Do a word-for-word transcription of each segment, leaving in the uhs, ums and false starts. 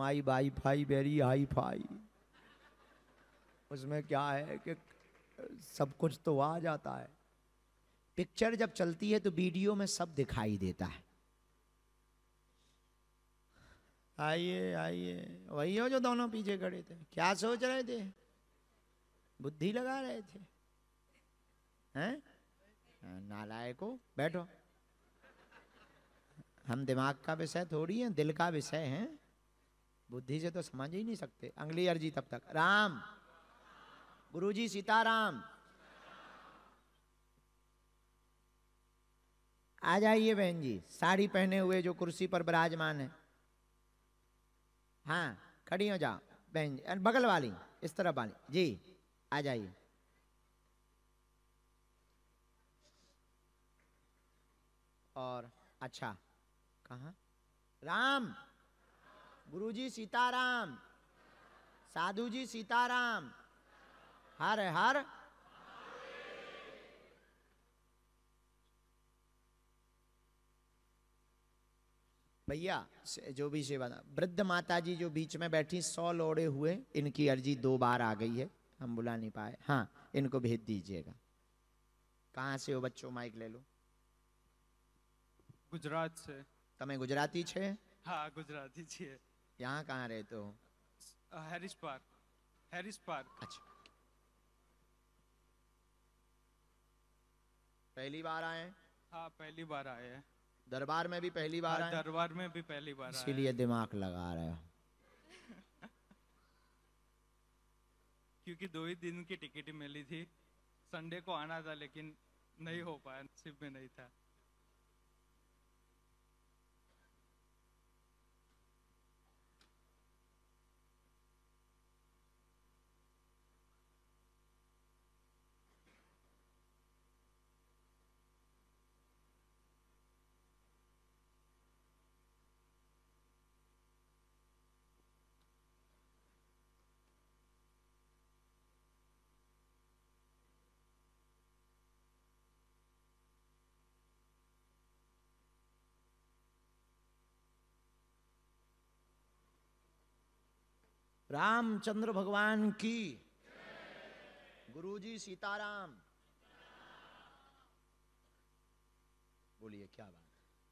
माई wifi very hifi. उसमें क्या है कि सब कुछ तो आ जाता है। पिक्चर जब चलती है तो वीडियो में सब दिखाई देता है। आइए आइए, वही हो जो दोनों पीछे खड़े थे, क्या सोच रहे थे? बुद्धि लगा रहे थे हैं? नालायको, बैठो। हम दिमाग का विषय थोड़ी है, दिल का विषय है। बुद्धि से तो समझ ही नहीं सकते। अगली अर्जी तब तक। राम गुरुजी सीताराम। आ जाइए बहन जी, साड़ी पहने हुए जो कुर्सी पर विराजमान है। हाँ खड़ी हो जाओ बहन जी, बगल वाली, इस तरफ वाली जी, आ जाइए। और अच्छा, कहाँ? राम गुरुजी सीताराम, साधु जी सीताराम, हर हर। भैया जो भी सेवा, वृद्ध माता जी जो बीच में बैठी सौ लोड़े हुए, इनकी अर्जी दो बार आ गई है, हम बुला नहीं पाए। हाँ इनको भेज दीजिएगा। कहाँ से हो बच्चों? माइक ले लो। गुजरात से। तमें गुजराती छे? हाँ गुजराती छे। यहाँ कहाँ रहते हो? Harris Park. Harris Park. अच्छा, पहली बार आए? हाँ पहली बार आए हैं। दरबार में भी पहली बार हाँ, आए? दरबार में भी पहली बार आए। इसीलिए दिमाग लगा रहे हो। क्योंकि दो ही दिन की टिकट मिली थी, संडे को आना था लेकिन नहीं हो पाया, नसीब में नहीं था। रामचंद्र भगवान की, गुरुजी सीताराम। बोलिए क्या बात?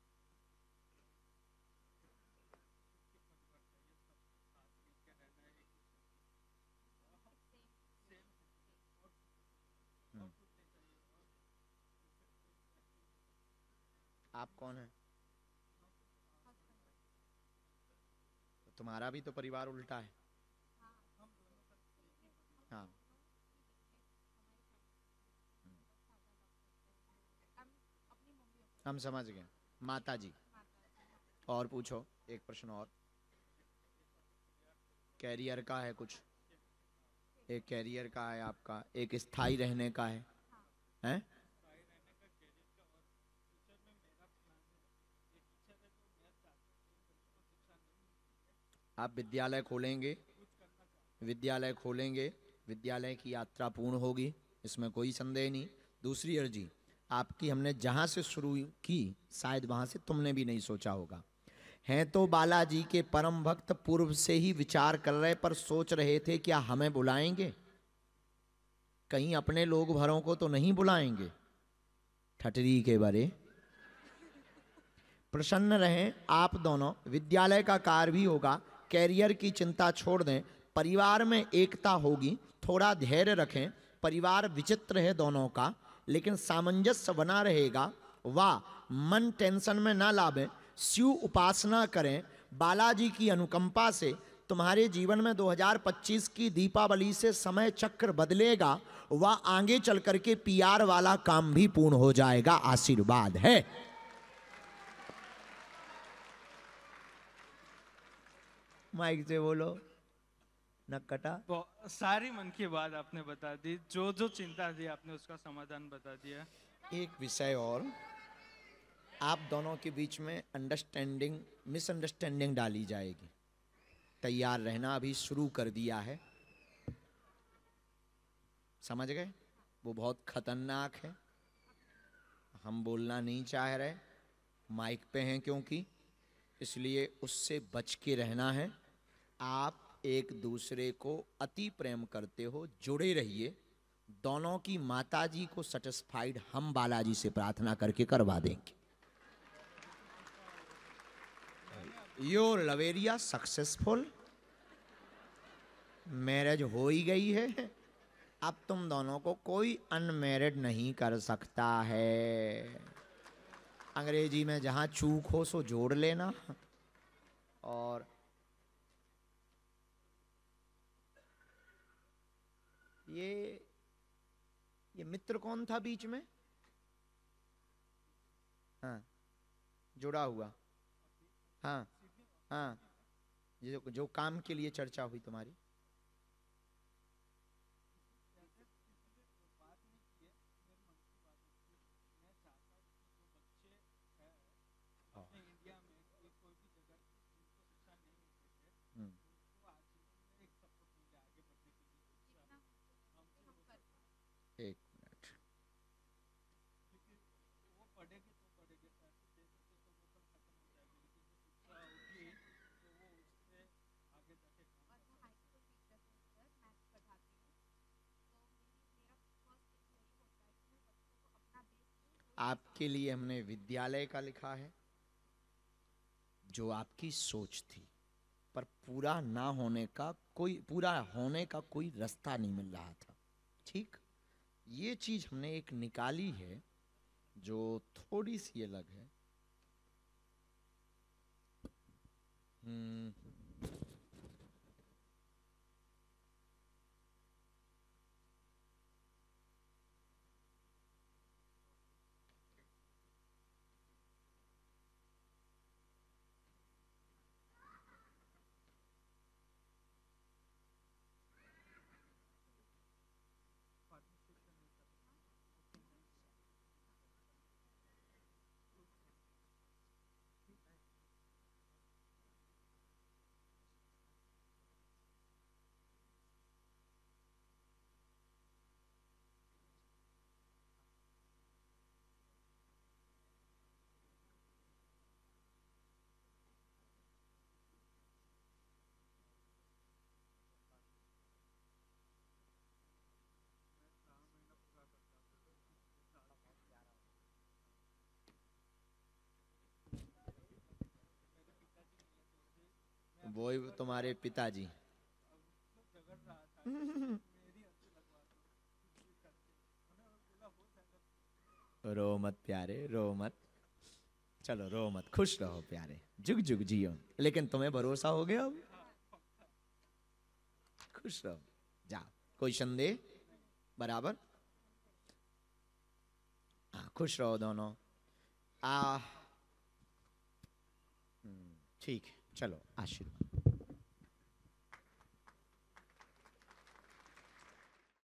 आप कौन है? तुम्हारा भी तो परिवार उल्टा है। हाँ हम समझ गए। माता जी। और पूछो एक प्रश्न और। कैरियर का है कुछ? एक कैरियर का है आपका, एक स्थायी रहने का है, हैं? आप विद्यालय खोलेंगे, विद्यालय खोलेंगे, विद्यालय की यात्रा पूर्ण होगी, इसमें कोई संदेह नहीं। दूसरी अर्जी आपकी हमने जहां से शुरू की, शायद वहां से तुमने भी नहीं सोचा होगा। हैं तो बालाजी के परम भक्त, पूर्व से ही विचार कर रहे, पर सोच रहे थे क्या हमें बुलाएंगे, कहीं अपने लोग भरों को तो नहीं बुलाएंगे। ठटरी के बारे प्रसन्न रहें आप दोनों, विद्यालय का कार्य भी होगा, कैरियर की चिंता छोड़ दें, परिवार में एकता होगी, थोड़ा धैर्य रखें। परिवार विचित्र है दोनों का, लेकिन सामंजस्य बना रहेगा। वाह, मन टेंशन में ना लावें, शिव उपासना करें। बालाजी की अनुकंपा से तुम्हारे जीवन में दो हज़ार पच्चीस की दीपावली से समय चक्र बदलेगा। वह आगे चल करके पीआर वाला काम भी पूर्ण हो जाएगा। आशीर्वाद है। माइक से बोलो नक्कटा। सारी मन की बात आपने बता दी, जो जो चिंता थी आपने उसका समाधान बता दिया। एक विषय और, आप दोनों के बीच में अंडरस्टैंडिंग मिसअंडरस्टैंडिंग डाली जाएगी, तैयार रहना। अभी शुरू कर दिया है, समझ गए? वो बहुत खतरनाक है, हम बोलना नहीं चाह रहे, माइक पे हैं क्योंकि, इसलिए उससे बच के रहना है। आप एक दूसरे को अति प्रेम करते हो, जुड़े रहिए। दोनों की माताजी को सेटिस्फाइड हम बालाजी से प्रार्थना करके करवा देंगे। योर लवेरिया सक्सेसफुल, मैरिज हो ही गई है। अब तुम दोनों को कोई अनमैरिड नहीं कर सकता है। अंग्रेजी में जहां चूक हो सो जोड़ लेना। और ये ये मित्र कौन था बीच में? हाँ, जुड़ा हुआ। हाँ हाँ, जो जो काम के लिए चर्चा हुई तुम्हारी। एक मिनट, आपके लिए हमने विद्यालय का लिखा है, जो आपकी सोच थी, पर पूरा ना होने का कोई पूरा होने का कोई रास्ता नहीं मिल रहा था। ठीक, ये चीज हमने एक निकाली है जो थोड़ी सी अलग है। हम्म वो ही तुम्हारे पिताजी। रो मत प्यारे, रो मत, चलो रो मत, खुश रहो प्यारे, जुग जुग जियो। लेकिन तुम्हें भरोसा हो गया अब, खुश रहो। जा, कोई संदेह? बराबर, हाँ, खुश रहो दोनों। आ ठीक है, चलो आशीर्वाद।